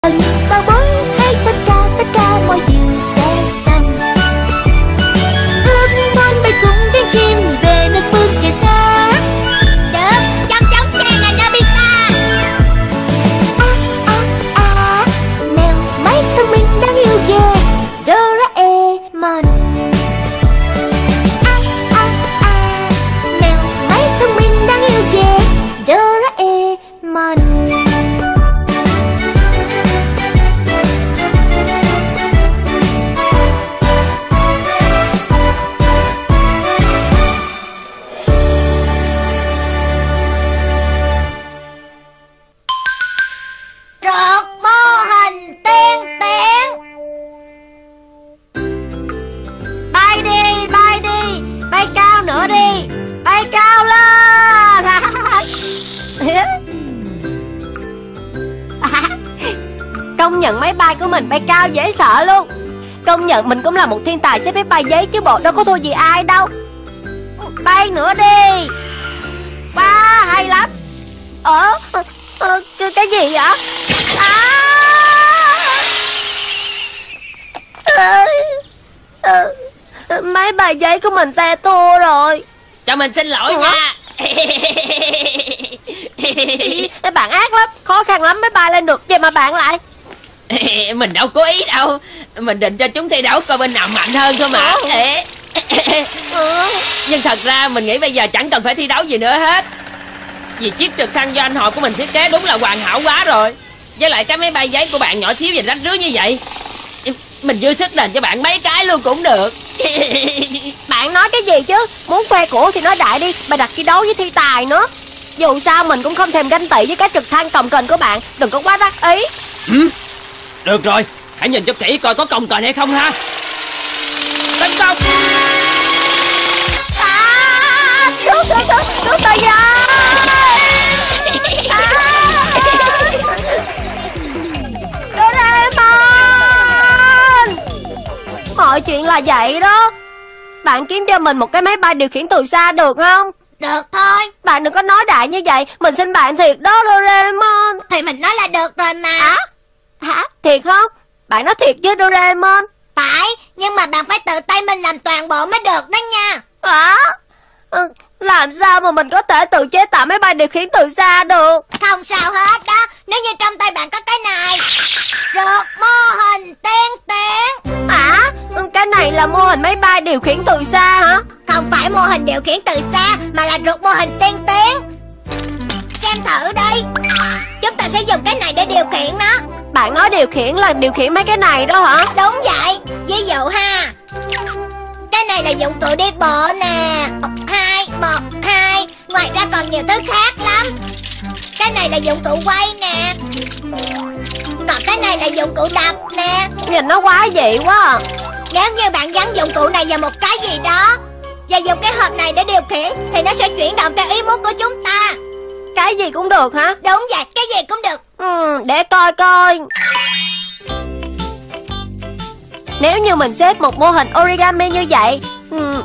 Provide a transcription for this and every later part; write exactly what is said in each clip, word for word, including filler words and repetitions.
lần bao bối hay tất cả tất cả mọi điều sẽ xong. Ước muốn bay cùng cánh chim về nơi phương trời xa. Được, chóng chóng xe là Nobita. À à à, mèo máy thông minh đáng yêu ghê, Doraemon. À à à, mèo máy thông minh đáng yêu ghê, Doraemon. Trượt mô hình tiên tiến. Bay đi, bay đi, bay cao nữa đi, bay cao lên. Công nhận máy bay của mình bay cao dễ sợ luôn. Công nhận mình cũng là một thiên tài xếp máy bay giấy chứ bộ, đâu có thua gì ai đâu. Bay nữa đi. Ba, hay lắm. Ờ, ờ cái, cái gì vậy? À! À, à, máy bay giấy của mình te tua rồi. Cho mình xin lỗi nha. Bạn ác lắm, khó khăn lắm mới bay lên được, vậy mà bạn lại. Mình đâu cố ý đâu, mình định cho chúng thi đấu coi bên nào mạnh hơn thôi mà. Nhưng thật ra mình nghĩ bây giờ chẳng cần phải thi đấu gì nữa hết, vì chiếc trực thăng do anh họ của mình thiết kế đúng là hoàn hảo quá rồi. Với lại cái máy bay giấy của bạn nhỏ xíu và rách rưới như vậy, mình dư sức đền cho bạn mấy cái luôn cũng được. Bạn nói cái gì chứ, muốn khoe của thì nói đại đi, bạn đặt thi đấu với thi tài nữa. Dù sao mình cũng không thèm ganh tị với cái trực thăng cồng kềnh của bạn, đừng có quá đắc ý. Ừ, được rồi, hãy nhìn cho kỹ coi có cồng kềnh hay không ha. Tấn công. À, cứu cứu cứu cứu tôi với. Mọi chuyện là vậy đó. Bạn kiếm cho mình một cái máy bay điều khiển từ xa được không? Được thôi. Bạn đừng có nói đại như vậy, mình xin bạn thiệt đó Doraemon. Thì mình nói là được rồi mà. Hả? Hả? Thiệt không? Bạn nói thiệt chứ Doraemon? Phải, nhưng mà bạn phải tự tay mình làm toàn bộ mới được đó nha. Hả? Ừ, làm sao mà mình có thể tự chế tạo máy bay điều khiển từ xa được? Không sao hết đó, nếu như trong tay bạn có cái này. Rượt mô hình tiên tiến. Hả? Cái này là mô hình máy bay điều khiển từ xa hả? Không phải mô hình điều khiển từ xa, mà là rượt mô hình tiên tiến. Xem thử đi. Chúng ta sẽ dùng cái này để điều khiển nó. Bạn nói điều khiển là điều khiển mấy cái này đó hả? Đúng vậy. Ví dụ ha, cái này là dụng cụ đi bộ nè. Một, hai, một, hai. Ngoài ra còn nhiều thứ khác lắm. Cái này là dụng cụ quay nè. Còn cái này là dụng cụ đập nè. Nhìn nó quá dị quá à. Nếu như bạn gắn dụng cụ này vào một cái gì đó và dùng cái hộp này để điều khiển thì nó sẽ chuyển động theo ý muốn của chúng ta. Cái gì cũng được hả? Đúng vậy, cái gì cũng được. Ừ, để coi coi. Nếu như mình xếp một mô hình origami như vậy, ừ,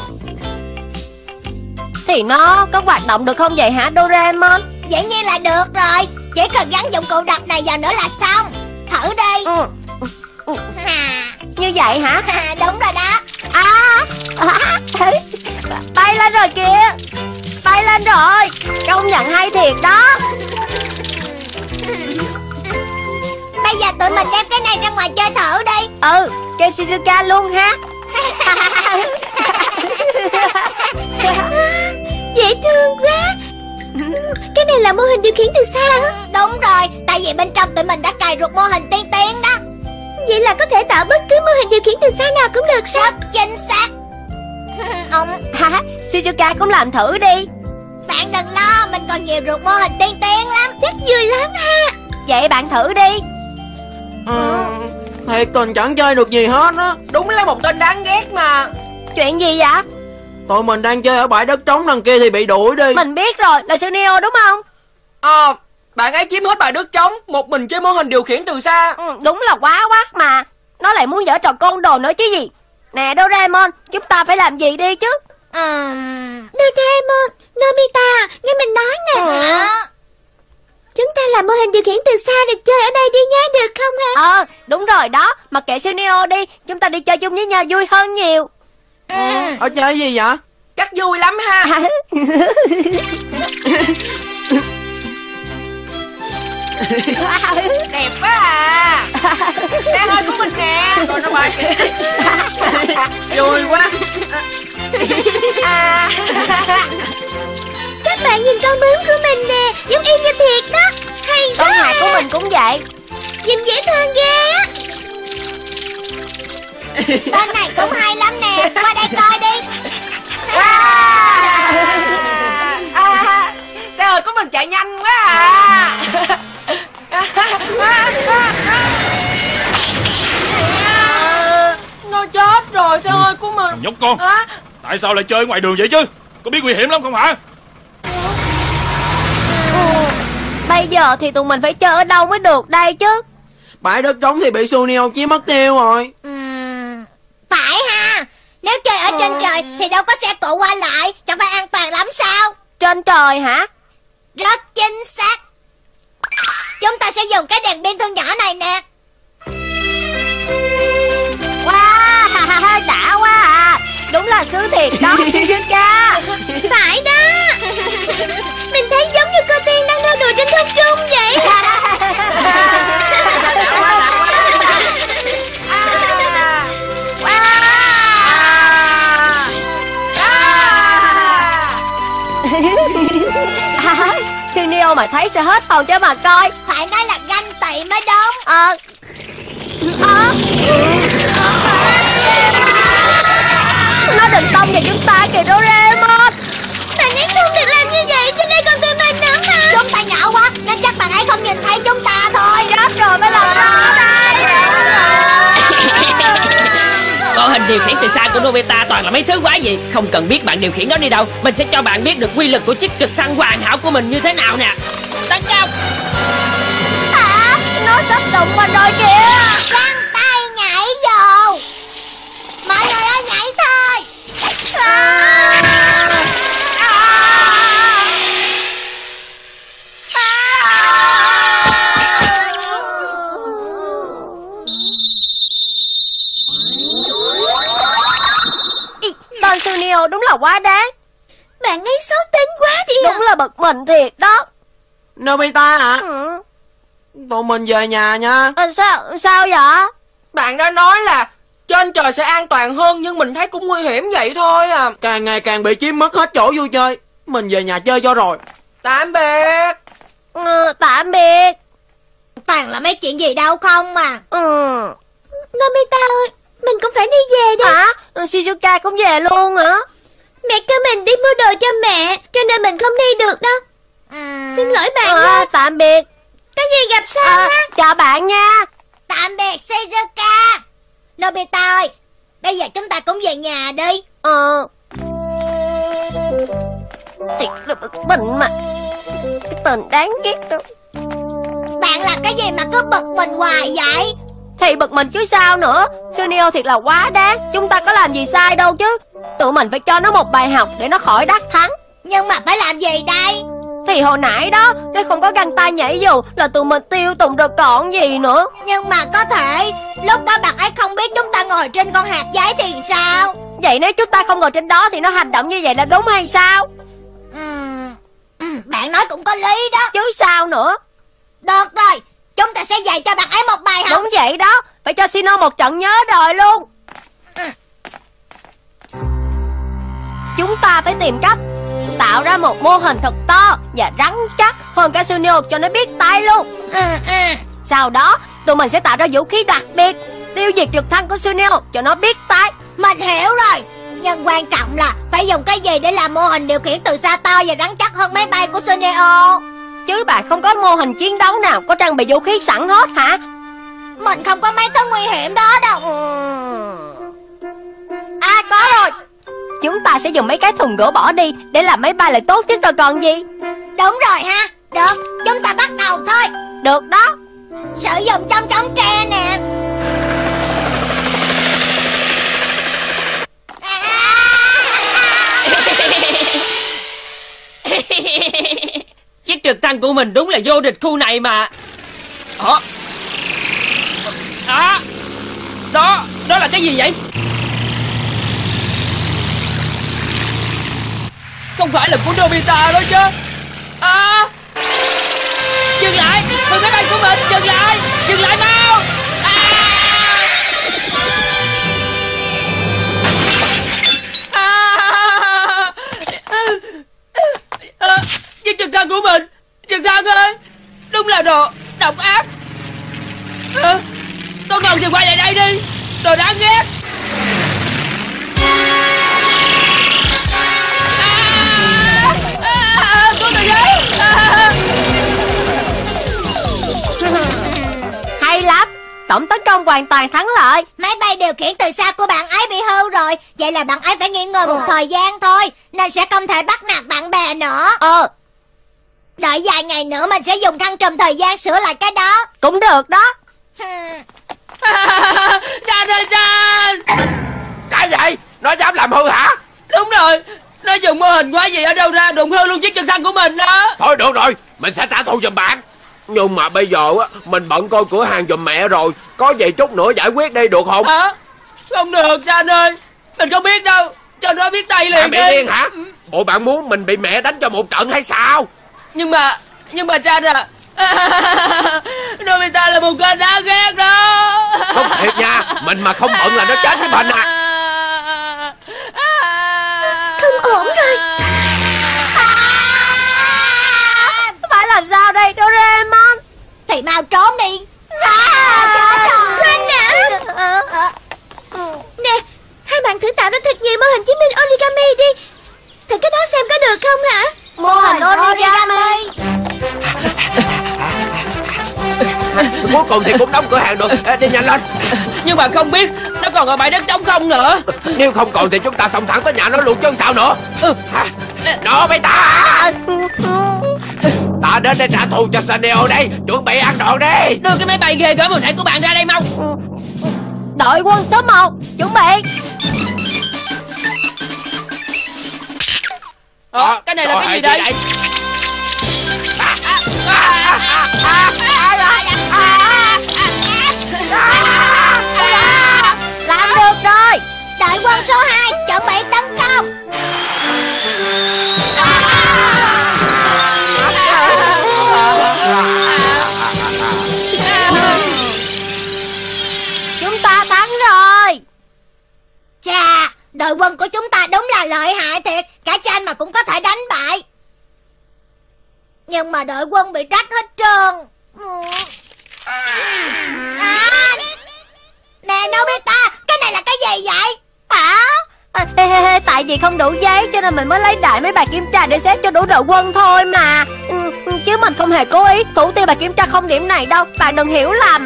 thì nó có hoạt động được không vậy hả Doraemon? Dĩ nhiên là được rồi. Chỉ cần gắn dụng cụ đập này vào nữa là xong. Thử đi. Ừ. Ừ. À. Như vậy hả? À, đúng rồi đó. À, à, bay lên rồi kìa. Bay lên rồi. Công nhận hay thiệt đó. Bây giờ tụi mình đem cái này ra ngoài chơi thử đi. Ừ, kêu Shizuka luôn ha. Dễ thương quá. Cái này là mô hình điều khiển từ xa hả? Đúng rồi, tại vì bên trong tụi mình đã cài ruột mô hình tiên tiến đó. Vậy là có thể tạo bất cứ mô hình điều khiển từ xa nào cũng được sao? Rất chính xác. Ông Hả? Shizuka cũng làm thử đi. Bạn đừng lo, mình còn nhiều ruột mô hình tiên tiến lắm. Chắc vui lắm ha. Vậy bạn thử đi. Ừ, thiệt tình chẳng chơi được gì hết á. Đúng là một tên đáng ghét mà. Chuyện gì vậy? Tụi mình đang chơi ở bãi đất trống đằng kia thì bị đuổi đi. Mình biết rồi, là sư Neo đúng không? Ờ, à, bạn ấy chiếm hết bãi đất trống, một mình chơi mô hình điều khiển từ xa. Ừ, đúng là quá quắc mà. Nó lại muốn giở trò côn đồ nữa chứ gì. Nè Doraemon, chúng ta phải làm gì đi chứ? Uhm... Doraemon, Nobita, nghe mình nói nè. Ừ. Chúng ta làm mô hình điều khiển từ xa rồi chơi ở đây đi nhé, được không hả? Ờ, đúng rồi đó. Mặc kệ Suneo đi, chúng ta đi chơi chung với nhau vui hơn nhiều. Ừ. Ở chơi gì vậy? Chắc vui lắm ha. Đẹp quá à. Xe hơi của mình nè. Rồi nó bay. Vui quá. À. Các bạn nhìn con bướm của mình nè, giống y như thiệt đó. Hay quá. Con hạt của mình cũng vậy. Nhìn dễ thương ghê á. Tên này cũng hay lắm nè, qua đây coi đi. À. À. Xe hơi của mình chạy nhanh quá à. Nó chết rồi, xe hơi của mình. Nhóc con à? Tại sao lại chơi ngoài đường vậy chứ? Có biết nguy hiểm lắm không hả? Bây giờ thì tụi mình phải chơi ở đâu mới được đây chứ? Bãi đất trống thì bị Suneo chiếm mất tiêu rồi. Uhm, phải ha. Nếu chơi ở trên trời thì đâu có xe cộ qua lại, chẳng phải an toàn lắm sao? Trên trời hả? Rất chính xác. Chúng ta sẽ dùng cái đèn pin thu nhỏ này nè. Wow, đã quá à. Đúng là sứ thiệt đó Shizuka. Phải đó. Mình thấy giống như cô Tiên đang nô đùa trên không trung vậy. Suneo mà thấy sẽ hết hồn cho mà coi. Phải nói là ganh tị mới đúng. Ờ Ờ Nó định tông vào chúng ta kìa Doraemon. Bạn ấy không được làm như vậy, trên đây còn tụi mình nữa mà. Chúng ta nhỏ quá nên chắc bạn ấy không nhìn thấy chúng ta thôi. Chết rồi, phải làm sao đây? Mô hình điều khiển từ xa của Nobita toàn là mấy thứ quái gì. Không cần biết bạn điều khiển nó đi đâu, mình sẽ cho bạn biết được quy lực của chiếc trực thăng hoàn hảo của mình như thế nào nè. Tấn công. À, nó sắp đụng mình rồi kìa. Răng tay nhảy vô. Mọi người ơi nhảy thôi. À. À. Ý, tên Suneo đúng là quá đáng. Bạn ấy xấu tính quá đi à. Đúng là bực mình thiệt đó. Nobita hả? Ừ. Tụi mình về nhà nha. À, sao sao vậy? Bạn đã nói là trên trời sẽ an toàn hơn, nhưng mình thấy cũng nguy hiểm vậy thôi à. Càng ngày càng bị chiếm mất hết chỗ vui chơi. Mình về nhà chơi cho rồi. Tạm biệt. Ừ, tạm biệt. Toàn là mấy chuyện gì đâu không mà. Ừ. Nobita ơi, mình cũng phải đi về đây. Hả? Shizuka cũng về luôn hả? Mẹ kêu mình đi mua đồ cho mẹ, cho nên mình không đi được đâu. Uhm, Xin lỗi bạn À, nha. tạm biệt. Có gì gặp sau À, ha. chào bạn nha. Tạm biệt Shizuka. Nobita ơi, bây giờ chúng ta cũng về nhà đi. Ờ. Thiệt là bực mình mà. Cái tên đáng ghét đó. Bạn làm cái gì mà cứ bực mình hoài vậy? Thì bực mình chứ sao nữa. Suneo thiệt là quá đáng. Chúng ta có làm gì sai đâu chứ. Tụi mình phải cho nó một bài học để nó khỏi đắc thắng. Nhưng mà phải làm gì đây? Thì hồi nãy đó, nếu không có găng tay nhảy dù là tụi mình tiêu tùng rồi còn gì nữa. Nhưng mà có thể lúc đó bạn ấy không biết chúng ta ngồi trên con hạt giấy thì sao? Vậy nếu chúng ta không ngồi trên đó thì nó hành động như vậy là đúng hay sao? Uhm, uhm, bạn nói cũng có lý đó. Chứ sao nữa. Được rồi, chúng ta sẽ dạy cho bạn ấy một bài học. Đúng vậy đó. Phải cho Sino một trận nhớ đời luôn. Ừ. Chúng ta phải tìm cách tạo ra một mô hình thật to và rắn chắc hơn cả Suneo cho nó biết tay luôn. Ừ, ừ. Sau đó tụi mình sẽ tạo ra vũ khí đặc biệt tiêu diệt trực thăng của Suneo cho nó biết tay. Mình hiểu rồi. Nhưng quan trọng là phải dùng cái gì để làm mô hình điều khiển từ xa to và rắn chắc hơn máy bay của Suneo. Chứ bạn không có mô hình chiến đấu nào có trang bị vũ khí sẵn hết hả? Mình không có mấy thứ nguy hiểm đó đâu. À có rồi. Chúng ta sẽ dùng mấy cái thùng gỗ bỏ đi để làm máy bay lại tốt nhất rồi còn gì. Đúng rồi ha. Được, chúng ta bắt đầu thôi. Được đó. Sử dụng trong trống tre nè. Chiếc trực thăng của mình đúng là vô địch khu này mà. Đó. Đó. Đó, đó là cái gì vậy? Không phải là của Nobita đó chứ. À, dừng lại, người máy bay của mình, dừng lại, dừng lại mau. À, à, à, chiếc trực thăng của mình, trực thăng ơi, đúng là đồ độc ác. À, con ngần thì quay lại đây đi, đồ đáng ghét. Hay lắm, tổng tấn công hoàn toàn thắng lợi. Máy bay điều khiển từ xa của bạn ấy bị hư rồi. Vậy là bạn ấy phải nghỉ ngơi một thời gian thôi, nên sẽ không thể bắt nạt bạn bè nữa. Ờ Đợi vài ngày nữa mình sẽ dùng thăng trùm thời gian sửa lại cái đó. Cũng được đó. Chan ơi Chan! Cái gì? Nó dám làm hư hả? Đúng rồi, nó dùng mô hình quá gì ở đâu ra đụng hư luôn chiếc trực thăng của mình đó. Thôi được rồi, mình sẽ trả thù giùm bạn. Nhưng mà bây giờ á, mình bận coi cửa hàng giùm mẹ rồi. Có gì chút nữa giải quyết đi được không? Hả? Không được Chan ơi, mình không biết đâu, cho nó biết tay liền. À, bị điên hả? Bộ bạn muốn mình bị mẹ đánh cho một trận hay sao? Nhưng mà, nhưng mà Chan à, Nobita là một con đáng ghét đó. Không thiệt nha, mình mà không bận là nó chết với mình à. Không ổn rồi. Phải làm sao đây Doraemon? Thì mau trốn đi. Khoan đã. Nè, hai bạn thử tạo ra thật nhiều mô hình chiến binh origami đi. Thử cái đó xem có được không hả? Mô hình origami. Cuối cùng thì cũng đóng cửa hàng được. Ê, đi nhanh lên. Nhưng mà không biết nó còn ở bãi đất trống không nữa. Nếu không còn thì chúng ta xông thẳng tới nhà nó luôn chứ sao nữa. Ừ. Nó mấy ta. Ta đến để trả thù cho Saneo đây. Chuẩn bị ăn đòn đi. Đưa cái máy bay ghê gớm hồi nãy của bạn ra đây mau. Đội quân số một chuẩn bị. Ờ, cái này là cái gì đây? Làm được rồi. Đội quân số hai chuẩn bị tấn công. Chúng ta thắng rồi. Chà, đội quân của chúng ta đúng là lợi hại thiệt. Cả Chan mà cũng có thể đánh bại. Nhưng mà đội quân bị rách hết trơn. À, nè Nobita, cái này là cái gì vậy? Hả? À, ê, ê, ê, tại vì không đủ giấy cho nên mình mới lấy đại mấy bài kiểm tra để xếp cho đủ đội quân thôi mà. Ừ, chứ mình không hề cố ý thủ tiêu bài kiểm tra không điểm này đâu. Bạn đừng hiểu lầm.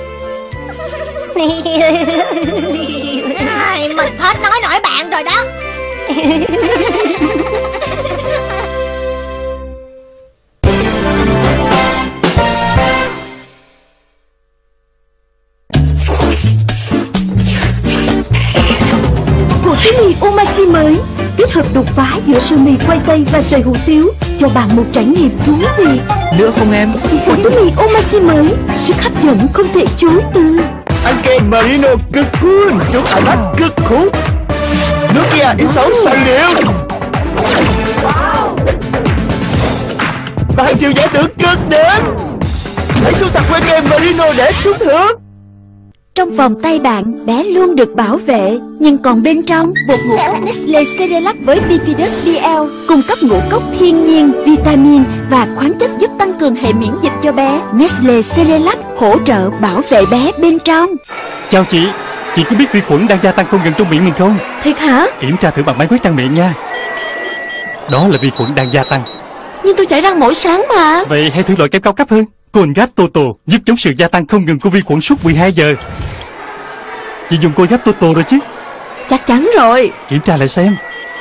Ai, mình hết nói nổi bạn rồi đó. Hủ tiếu mì Omachi mới kết hợp đột phá giữa sườn mì khoai tây và sợi hủ tiếu, cho bạn một trải nghiệm thú vị. Nữa không em? Hủ tiếu mì Omachi mới, sức hấp dẫn không thể chối từ. Ăn kem Marino cực cool, chúng ẩm áp cực khủng. Nước kia ít xấu sành điệu. Bạn chịu giải thưởng cực đỉnh. Hãy thu thập que kem Marino để trúng thưởng. Trong vòng tay bạn, bé luôn được bảo vệ. Nhưng còn bên trong, bột ngũ cốc Nestle Cerelac với Bifidus bê lờ cung cấp ngũ cốc thiên nhiên, vitamin và khoáng chất giúp tăng cường hệ miễn dịch cho bé. Nestle Cerelac hỗ trợ bảo vệ bé bên trong. Chào chị, chị có biết vi khuẩn đang gia tăng không ngừng trong miệng mình không? Thiệt hả? Kiểm tra thử bằng máy quét răng miệng nha. Đó là vi khuẩn đang gia tăng. Nhưng tôi chải răng mỗi sáng mà. Vậy hãy thử loại kem cao cấp hơn, Colgate Total, giúp chống sự gia tăng không ngừng của vi khuẩn suốt mười hai giờ. Chị dùng Colgate Total rồi chứ? Chắc chắn rồi. Kiểm tra lại xem.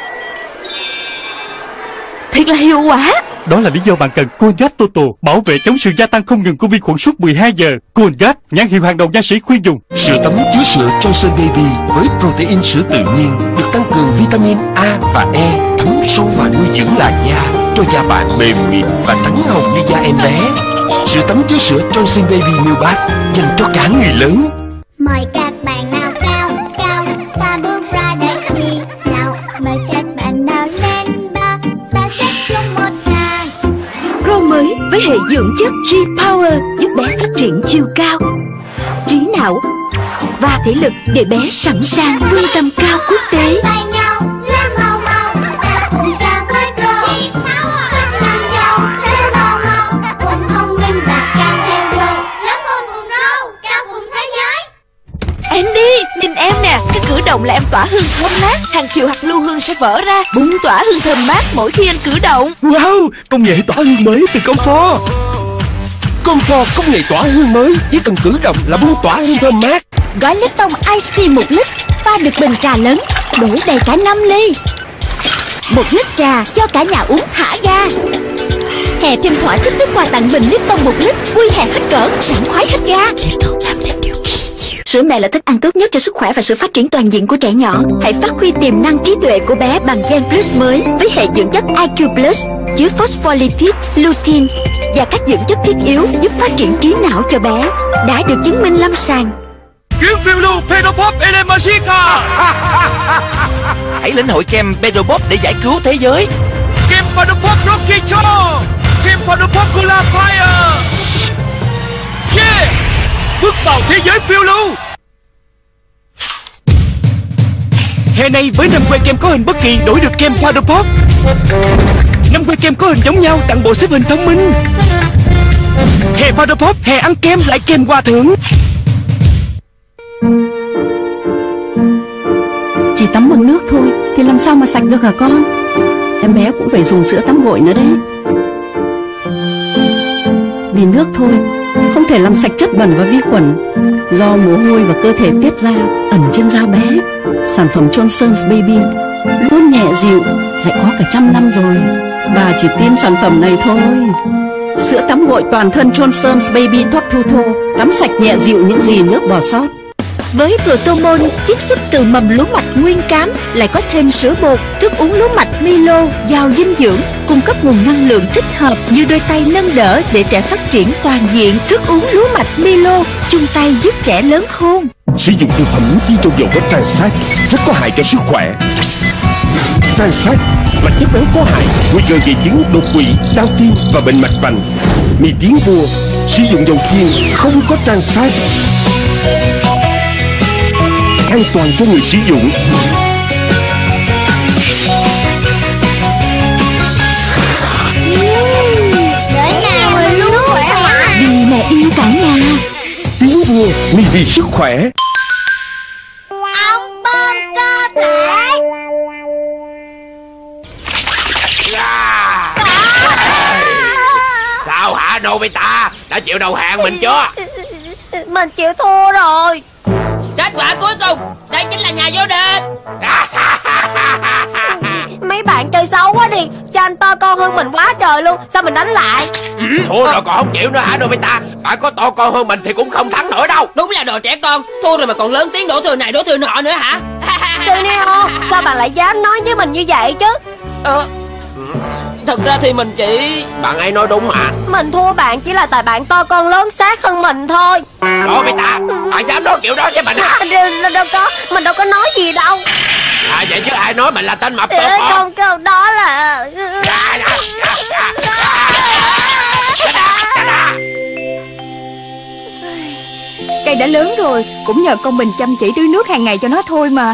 Thiệt là hiệu quả. Đó là lý do bạn cần Colgate Total, bảo vệ chống sự gia tăng không ngừng của vi khuẩn suốt mười hai giờ. Colgate, nhãn hiệu hàng đầu nha sĩ khuyên dùng. Sữa tắm chứa sữa Johnson Baby với protein sữa tự nhiên được tăng cường vitamin A và E, thấm sâu vào nuôi dưỡng làn da. cho da bạn mềm mịn và trắng hồng như da em bé. Sữa tắm với sữa Johnson Baby Milk Bath dành cho cả người lớn. Mời các bạn nào cao cao ta bước ra đây đi nào. Mời các bạn nào lên ba ta xếp chung một hàng. Grow mới với hệ dưỡng chất G-Power giúp bé phát triển chiều cao, trí não và thể lực để bé sẵn sàng vươn tầm cao quốc tế. Tay nhau lên mau mau ta cùng cao với Grow. Thích làm giàu lên mau mau cùng thông minh và cao theo Grow. Lớn hơn cùng Grow, cao cùng thế giới. Andy, nhìn em nè, cái cử động là em tỏa hương thơm mát, hàng triệu hạt lưu hương sẽ vỡ ra, bung tỏa hương thơm mát mỗi khi anh cử động. Wow, công nghệ tỏa hương mới từ Comfort. Comfort công nghệ tỏa hương mới, chỉ cần cử động là bung tỏa hương thơm mát. Gói Lipton Ice Tea một lít, pha được bình trà lớn, đổ đầy cả năm ly. Một lít trà cho cả nhà uống thả ga. Hè thêm thỏa thích với quà tặng bình Lipton một lít, vui hè hết cỡ, sảng khoái hết ga. Sữa mẹ là thức ăn tốt nhất cho sức khỏe và sự phát triển toàn diện của trẻ nhỏ. Hãy phát huy tiềm năng trí tuệ của bé bằng Gen Plus mới với hệ dưỡng chất i kiu Plus chứa phospholipid, lutein và các dưỡng chất thiết yếu giúp phát triển trí não cho bé, đã được chứng minh lâm sàng. Kiếm phiêu lưu Pedopop Elemasica. Hãy lĩnh hội kem Pedopop để giải cứu thế giới. Kem Pedopop Rocky Cho. Kem Pedopop Cola Fire. Yeah, bước vào thế giới phiêu lưu. Hè này với năm que kem có hình bất kỳ đổi được kem Pedopop. Năm que kem có hình giống nhau tặng bộ xếp hình thông minh. Hè Pedopop, hè ăn kem lại kem quà thưởng. Chỉ tắm bằng nước thôi thì làm sao mà sạch được hả con? Em bé cũng phải dùng sữa tắm gội nữa đấy. Vì nước thôi không thể làm sạch chất bẩn và vi khuẩn do mồ hôi và cơ thể tiết ra ẩn trên da bé. Sản phẩm Johnson's Baby luôn nhẹ dịu, lại có cả trăm năm rồi. Bà chỉ tin sản phẩm này thôi. Sữa tắm gội toàn thân Johnson's Baby Top Thu Thô, tắm sạch nhẹ dịu những gì nước bỏ sót. Với Protomol, chiết xuất từ mầm lúa mạch nguyên cám, lại có thêm sữa bột, thức uống lúa mạch Milo giàu dinh dưỡng, cung cấp nguồn năng lượng thích hợp như đôi tay nâng đỡ để trẻ phát triển toàn diện. Thức uống lúa mạch Milo chung tay giúp trẻ lớn khôn. Sử dụng thực phẩm chiên trong dầu có Transat rất có hại cho sức khỏe. Transat là chất béo có hại, nguy cơ gây chứng đột quỵ, đau tim và bệnh mạch vành. Mì tiến vua sử dụng dầu chiên không có Transat, an toàn cho người sử dụng. Để nhà mình luôn khỏe hả? Vì mẹ yêu cả nhà. Tiến vua, mì vì sức khỏe. Ông bơm cơ thể. Sao hả Nobita? Đã chịu đầu hàng mình chưa? Mình chịu thua rồi. Kết quả cuối cùng, đây chính là nhà vô địch. Mấy bạn chơi xấu quá đi. Cho anh to con hơn mình quá trời luôn. Sao mình đánh lại? Ừ, thua rồi còn không chịu nữa hả Nobita? Bạn có to con hơn mình thì cũng không thắng nữa đâu. Đúng là đồ trẻ con. Thua rồi mà còn lớn tiếng đổ thừa này đổ thừa nọ nữa hả? Suneo, sao bạn lại dám nói với mình như vậy chứ? Ờ, thật ra thì mình chỉ... Bạn ấy nói đúng hả? Mình thua bạn chỉ là tại bạn to con lớn xác hơn mình thôi. Nobita, bạn dám nói kiểu đó với mình hả? Đâu, đâu có, mình đâu có nói gì đâu. À vậy chứ ai nói mình là tên mập Ừ, tốt hả? không, không, đó là... Cây đã lớn rồi, cũng nhờ con mình chăm chỉ tưới nước hàng ngày cho nó thôi mà.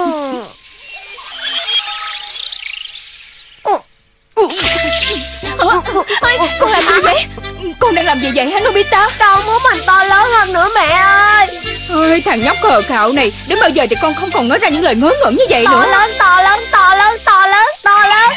Ôi, con làm gì vậy? Con đang làm gì vậy hả Nobita? Con muốn mình to lớn hơn nữa mẹ ơi. Ôi, thằng nhóc khờ khạo này, đến bao giờ thì con không còn nói ra những lời ngớ ngẩn như vậy to nữa. To lớn, to lớn, to lớn, to lớn, to lớn.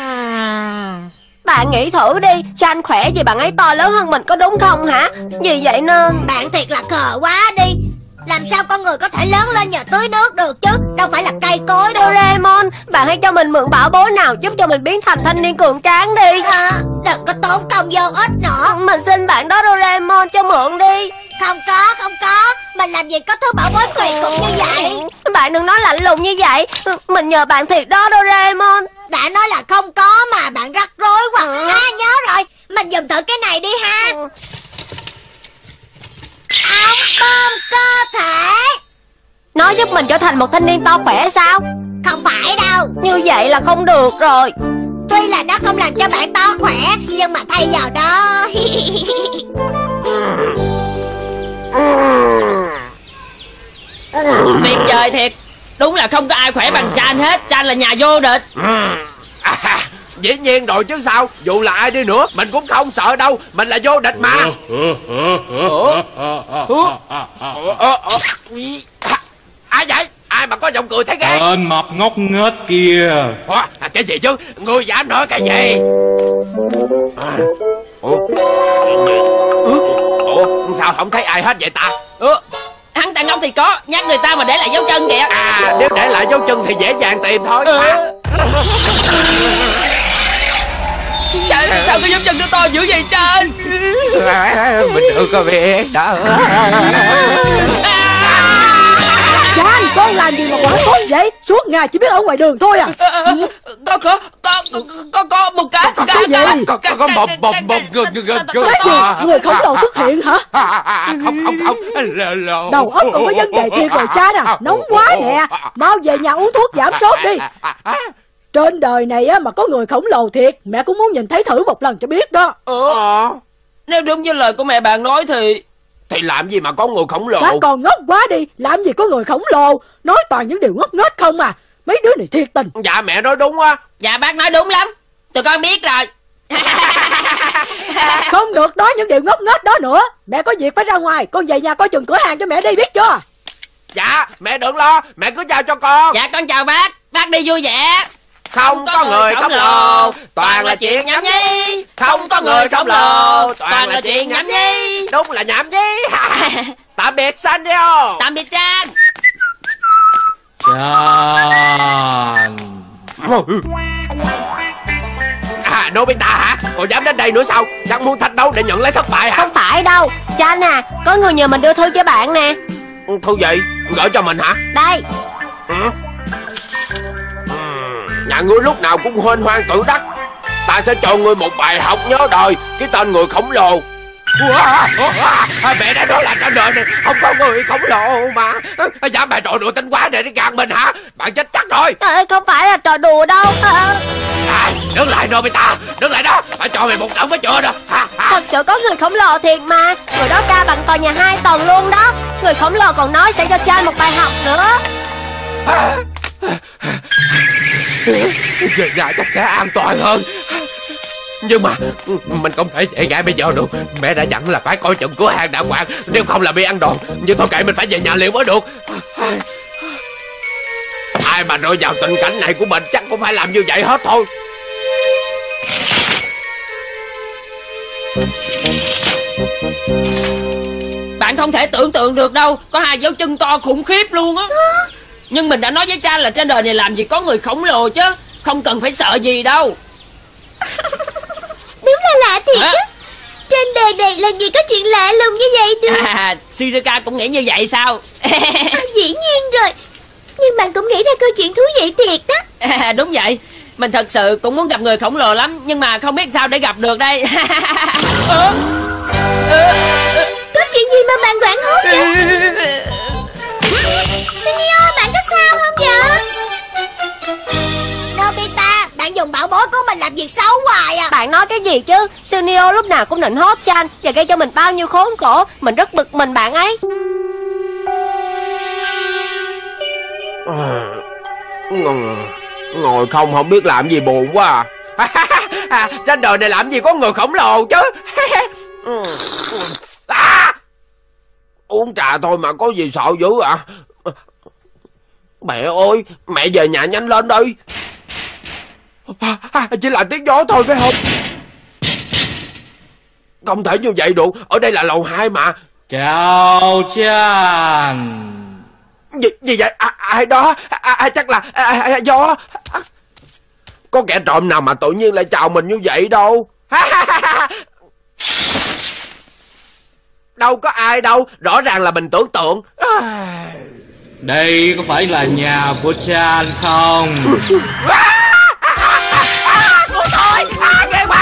Bạn nghĩ thử đi, cho anh khỏe gì bạn ấy to lớn hơn mình có đúng không hả? Vì vậy nên... Bạn thiệt là khờ quá đi. Làm sao con người có thể lớn lên nhờ tưới nước được chứ? Đâu phải là cây cối đâu. Doraemon, bạn hãy cho mình mượn bảo bối nào giúp cho mình biến thành thanh niên cường tráng đi. À, đừng có tốn công vô ích nữa. Mình xin bạn đó Doraemon cho mượn đi. Không có, không có. Mình mình làm gì có thứ bảo bối kỳ cục như vậy. Bạn đừng nói lạnh lùng như vậy. Mình nhờ bạn thiệt đó Doraemon. Đã nói là không có mà, bạn rắc rối quá. ừ. À nhớ rồi, mình dùng thử cái này đi ha. ừ. Ống bơm cơ thể. Nó giúp mình trở thành một thanh niên to khỏe sao? Không phải đâu. Như vậy là không được rồi. Tuy là nó không làm cho bạn to khỏe, nhưng mà thay vào đó tuyệt vời thiệt. Đúng là không có ai khỏe bằng Chan hết. Chan là nhà vô địch. à, Dĩ nhiên rồi chứ sao. Dù là ai đi nữa mình cũng không sợ đâu. Mình là vô địch mà. Ai vậy? Ai mà có giọng cười thấy ghê? Tên mập ngốc nghếch kia. Ủa, cái gì chứ? Ngươi dám nói cái gì? À, ủa? Ủa, sao không thấy ai hết vậy ta? Ủa, hắn ta ngốc thì có. Nhắc người ta mà để lại dấu chân kìa. À, nếu để lại dấu chân thì dễ dàng tìm thôi. ừ. Trời, sao cái dấu chân nó to dữ vậy Chan? Mình được có biết đó. Chan, con làm gì mà quảng thối vậy? Suốt ngày chỉ biết ở ngoài đường thôi à? Có có có có có một cái có cái gì? Có có một một một người cái gì? Người khổng lồ xuất hiện hả? Không không không. Đầu óc còn có vấn đề thiệt rồi Chan à. Nóng quá nè. Mau về nhà uống thuốc giảm sốt đi. Trên đời này á mà có người khổng lồ thiệt, mẹ cũng muốn nhìn thấy thử một lần cho biết đó. Ờ. Nếu đúng như lời của mẹ bạn nói thì Thì làm gì mà có người khổng lồ? Bạn còn ngốc quá đi. Làm gì có người khổng lồ. Nói toàn những điều ngốc nghếch không à. Mấy đứa này thiệt tình. Dạ mẹ nói đúng á. Dạ bác nói đúng lắm. Tụi con biết rồi. Không được nói những điều ngốc nghếch đó nữa. Mẹ có việc phải ra ngoài. Con về nhà coi chừng cửa hàng cho mẹ đi, biết chưa? Dạ mẹ đừng lo. Mẹ cứ giao cho con. Dạ con chào bác. Bác đi vui vẻ. Không có người khổng lồ, toàn là chuyện nhảm nhí. Không có người khổng lồ, toàn là chuyện nhảm nhí. Đúng là nhảm nhí. Tạm biệt Sanrio. Tạm biệt Chan. Chan. À, Nobita hả? Còn dám đến đây nữa sao? Chắc muốn thách đấu để nhận lấy thất bại hả? Không phải đâu. Chan à, có người nhờ mình đưa thư cho bạn nè. Thư gì? Gửi cho mình hả? Đây. Ừ. Nhà ngươi lúc nào cũng hoan hoan tự đắc. Ta sẽ cho ngươi một bài học nhớ đời. Cái tên người khổng lồ. Mẹ đã nói là trên đời này không có người khổng lồ mà. Dạ mẹ trò đùa tinh quá để đi gạt mình hả? Bạn chết chắc rồi. À, không phải là trò đùa đâu. À. À, đứng lại Nobita. Đứng lại đó. Phải cho mày một trận mới chưa đâu. Thật sự có người khổng lồ thiệt mà. Người đó ca bằng tòa nhà hai tầng luôn đó. Người khổng lồ còn nói sẽ cho Chan một bài học nữa. À. Về nhà chắc sẽ an toàn hơn. Nhưng mà mình không thể về ngay bây giờ được. Mẹ đã dặn là phải coi chừng cửa hàng đàng hoàng, nếu không là bị ăn đòn. Nhưng thôi kệ, mình phải về nhà liền mới được. Ai mà rơi vào tình cảnh này của mình chắc cũng phải làm như vậy hết thôi. Bạn không thể tưởng tượng được đâu. Có hai dấu chân to khủng khiếp luôn á. Nhưng mình đã nói với Chan là trên đời này làm gì có người khổng lồ chứ. Không cần phải sợ gì đâu. Đúng là lạ thiệt á. Trên đời này làm gì có chuyện lạ lùng như vậy được. À, Shizuka cũng nghĩ như vậy sao? À, dĩ nhiên rồi. Nhưng bạn cũng nghĩ ra câu chuyện thú vị thiệt đó. À, đúng vậy. Mình thật sự cũng muốn gặp người khổng lồ lắm. Nhưng mà không biết sao để gặp được đây. ờ, ờ, Có chuyện gì mà bạn quảng hốt vậy? Sunio, bạn có sao không vậy? Nobita, bạn dùng bảo bối của mình làm việc xấu hoài à. Bạn nói cái gì chứ? Sunio lúc nào cũng định hốt Chan và gây cho mình bao nhiêu khốn khổ. Mình rất bực mình bạn ấy. Ngồi không không biết làm gì buồn quá à. À, trên đời này làm gì có người khổng lồ chứ. À, uống trà thôi mà có gì sợ dữ ạ. À? Mẹ ơi, mẹ về nhà nhanh lên đi. À, à, chỉ là tiếng gió thôi phải không? Không thể như vậy được. Ở đây là lầu hai mà. Chào Chan. Gì, gì vậy? À, ai đó? À, à, chắc là à, à, gió. À, có kẻ trộm nào mà tự nhiên lại chào mình như vậy đâu. Đâu có ai đâu. Rõ ràng là mình tưởng tượng. À, Đây có phải là nhà của cha anh không? Của tôi! À, ghê quá!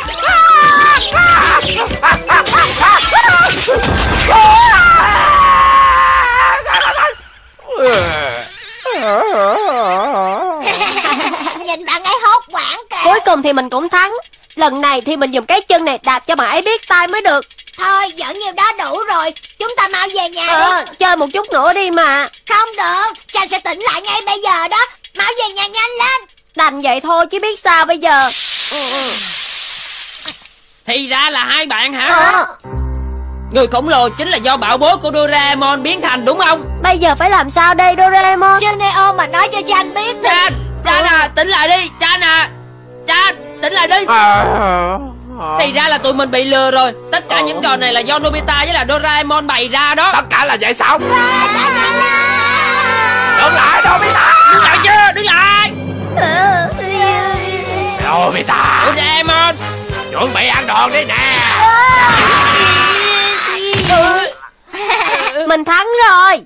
Nhìn bạn ấy hốt hoảng kìa. Cuối cùng thì mình cũng thắng. Lần này thì mình dùng cái chân này đạp cho bạn ấy biết tay mới được. Thôi giỡn nhiều đó đủ rồi. Chúng ta mau về nhà ờ, đi. Chơi một chút nữa đi mà. Không được, cha sẽ tỉnh lại ngay bây giờ đó. Mau về nhà nhanh lên. Đành vậy thôi chứ biết sao bây giờ. ừ, ừ. Thì ra là hai bạn hả? ờ. Người khổng lồ chính là do bảo bối của Doraemon biến thành đúng không? Bây giờ phải làm sao đây Doraemon? Chứ Neo mà nói cho Chan biết thì... Chan, Chan à, tỉnh lại đi. Chan à, Chan, tỉnh lại đi. Thì ra là tụi mình bị lừa rồi. Tất cả những trò này là do Nobita với là Doraemon bày ra đó. Tất cả là vậy sao? Ra, ra, ra, ra. Đứng lại Nobita! Đứng lại chưa, đứng lại. Nobita! Doraemon, chuẩn bị ăn đòn đi nè. Mình thắng rồi.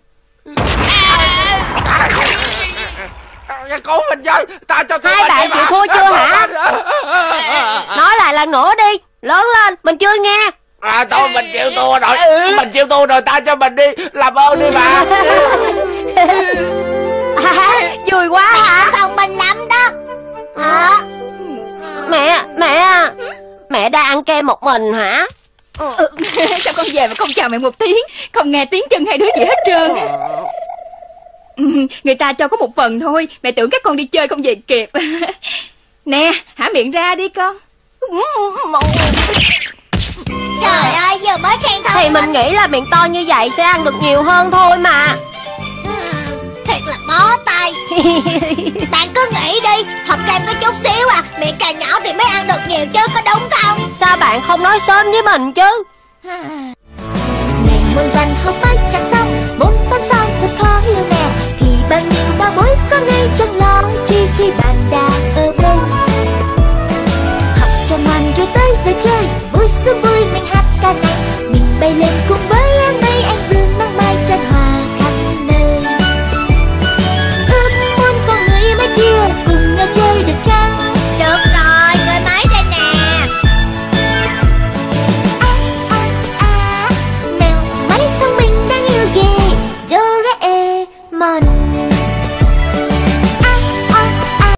Cứu mình chơi. Ta cho Hai bạn chịu thua chưa hả? Nói lại lần nữa đi. Lớn lên, mình chưa nghe. À thôi mình chịu thua rồi. Mình chịu thua rồi, ta cho mình đi. Làm ơn đi mà. À, vui quá hả? Thông minh lắm đó. Hả? Mẹ, mẹ Mẹ đang ăn kem một mình hả? Ừ, sao con về mà không chào mẹ một tiếng, không nghe tiếng chân hai đứa gì hết trơn. Ừ, người ta cho có một phần thôi. Mẹ tưởng các con đi chơi không về kịp. Nè, hả miệng ra đi con. Trời ơi, giờ mới khen thông Thì mình nghĩ là miệng to như vậy sẽ ăn được nhiều hơn thôi mà. Thiệt là bó tay. Bạn cứ nghĩ đi, hộp kem có chút xíu à, miệng càng nhỏ thì mới ăn được nhiều chứ, có đúng không? Sao bạn không nói sớm với mình chứ? Ngày môn văn học mãi chẳng xong, môn toán sao thật khó hiểu nè. Thì bao nhiêu bảo bối có ngay chẳng lo chi khi bạn đang ở bên. Học cho ngoan rồi tới giờ chơi, vui xuân vui mình hát ca này. Mình bay lên cùng với em đây, anh vương nắng mai chân hòa.